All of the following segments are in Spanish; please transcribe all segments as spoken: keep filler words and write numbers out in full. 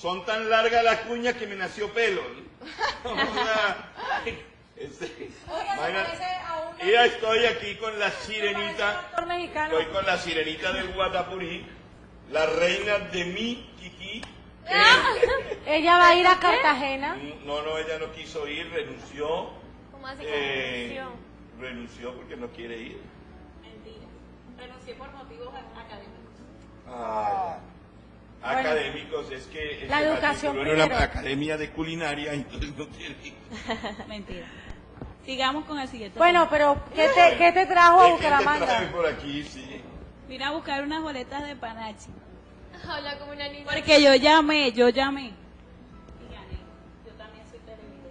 son tan largas las cuñas que me nació pelo. ¿No? Este, y ya estoy aquí con la sirenita, estoy con la sirenita del Guatapurí, la reina de mi Kiki. Eh, ella va a ir a Cartagena. No, no, ella no quiso ir, renunció. ¿Cómo así que eh, renunció? Renunció porque no quiere ir. Mentira. Renuncié por motivos académicos. Ah, bueno, académicos, es que la educación en primero. una academia de culinaria, entonces no quiere ir. Mentira. Sigamos con el siguiente. Bueno, pero ¿qué te, qué te trajo a ¿Quién te trae Bucaramanga? por aquí? Sí. Vine a buscar unas boletas de Panachi. Habla como una niña. Porque yo llamé, yo llamé. Y gané. Yo también soy televidente.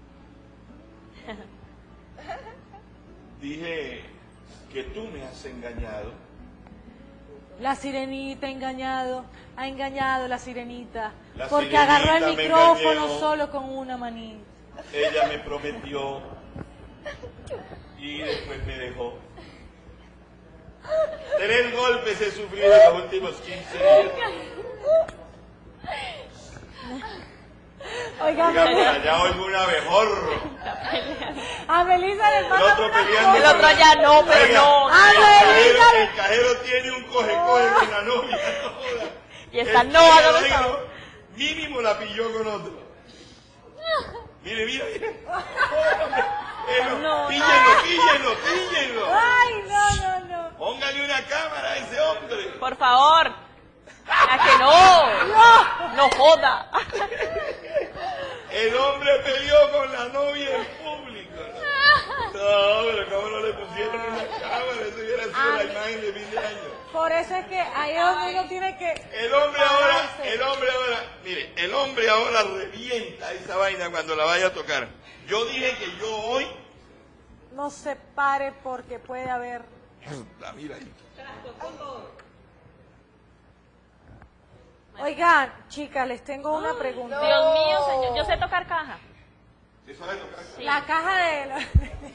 Dije que tú me has engañado. La sirenita ha engañado, ha engañado la sirenita, La porque sirenita agarró el me micrófono engañó. solo con una manita. Ella me prometió y después me dejó. Tres golpes he sufrido en los últimos quince días. Oiga, Oiga, por allá oigo un abejorro. a Melissa le El pasa otro una peleando. cosa. El otro allá no, pero Oiga, no. Ah, el, Melissa. cajero, el cajero tiene un coge-coge con la novia. No joda. Y esta El no, ¿a cajero, dónde oiga, está? mínimo la pilló con otro. Mire, mire, mire. El- No, píllenlo, píllenlo, píllenlo. Ay, no, no, no. Póngale una cámara a ese hombre. Por favor. A que no. No. No joda. El hombre peleó con la novia en público. No, no, pero cómo no le pusieron una cámara, eso hubiera sido Ah. la imagen de fin de año. Por eso es que ahí es donde uno tiene que... El hombre ahora, pararse. el hombre ahora, mire, el hombre ahora revienta esa vaina cuando la vaya a tocar. Yo dije que yo hoy, No se pare porque puede haber... la mira ahí. Oigan, chicas, les tengo una pregunta. Dios mío, señor. Yo sé tocar caja. ¿Sí sabe tocar? La caja de... la-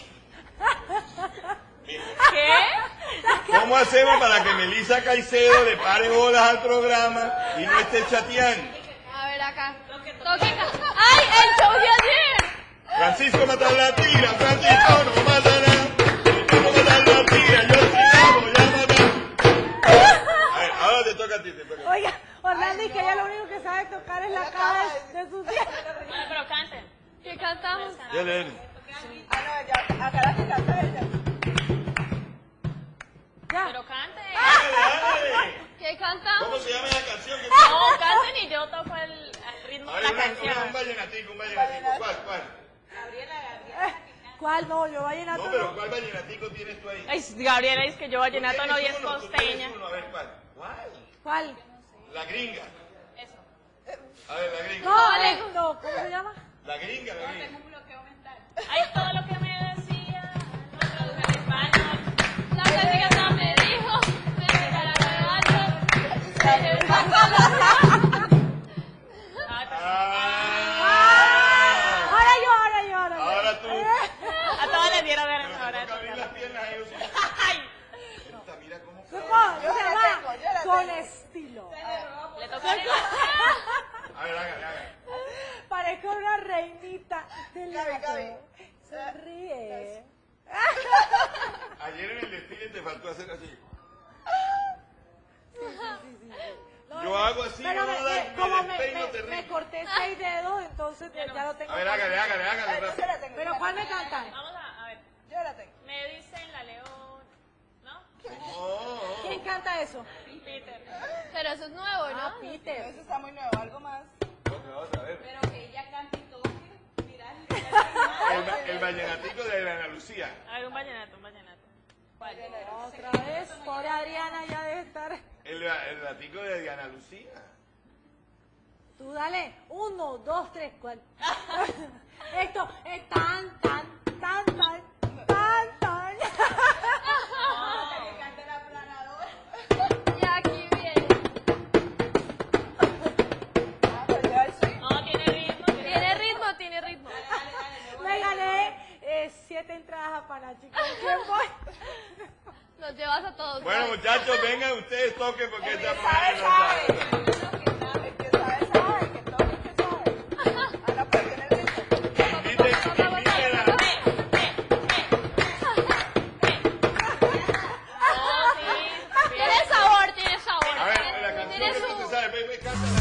¿Qué? ¿Cómo hacemos para que Melissa Caicedo le pare bolas al programa y no esté chateando? A ver acá. Toque caja. ¡Ay, el show de ayer! Francisco mata la tira, Francisco no mata nada. Vamos a matar la tira, yo sí la voy a matar. A ver, ahora te toca a ti, te toca a ti. Oiga, Orlando, y que ella lo único que sabe tocar es la caja de de sus días. Bueno, pero canten. ¿Qué cantamos? Dale, dale. Ah, no, ya, acá la que canta ella. Ya. Pero canten. Dale, dale. ¿Qué cantamos? ¿Cómo se llama la canción? que No, canten y yo toco el, el ritmo de Ahora la una, una, canción. un vallenatico, un vallenatico. ¿Cuál, cuál? ¿Cuál no? Yo vallenato No, pero no. ¿cuál vallenatico tienes tú ahí? Ay, Gabriela, es que yo vallenato no y es Tú tienes uno, tú costeña. tienes uno, a ver, ¿cuál? ¿Cuál? ¿Cuál? La gringa. Eso. A ver, la gringa. No, Alex, no. ¿Cómo se llama? La gringa, la gringa. Ay, todo lo que me decía, lo traduje al español. La plática no me dijo, me deja la rebaño. Ah. Ahora yo, ahora yo, ahora yo. Ahora tú. A todas les dieron ver Pero esa te hora. toca abrir las piernas a ellos. Ay, Esta, mira cómo ¿Cómo? cae. Se Yo la llama tengo, yo la Con tengo. estilo. le tocó a él. A ver, hágale, hágale. Parezco una reinita del Gaby, lago. Gaby. Sonríe. Ayer en el desfile te faltó hacer así. No, Yo hago así, pero no, me, da- me- me como me, despeino me- terrible. me corté seis dedos, entonces ya, ya lo tengo. A ver, hágale, hágale, hágale. Yo rápido. la tengo. Pero yo ¿cuál la me cantan? Vamos a, a ver. tengo. Yo la tengo. Me dicen la león, ¿no? Oh, ¿Quién canta eso? Peter. Pero eso es nuevo, Ah, ¿no? Peter. Eso está muy nuevo, algo más. vamos a ver. Pero que ella cante y toque, mirar. El, va- el vallenatico de Ana Lucía. A ver, un vallenato, un vallenato. ¿Cuál? Otra vez, pobre Adriana ya debe estar. El, va- el latico de Diana Lucía. Tú dale, uno, dos, tres, ¿cuál? Esto es tan, tan, tan, tan, tan, tan. Que cante la planadora. Ya aquí viene. Ah, pues ya sí. No, tiene ritmo. Tiene ritmo, tiene ritmo. Me gané eh, siete entradas a Panachi. ¿Con quién voy? Nos llevas a todos. Bueno, muchachos, vengan ustedes, toquen porque El esta que sabe, mujer no sabe. sabe. El que sabe, sabe. El que se sabe, ve, ve, cántala.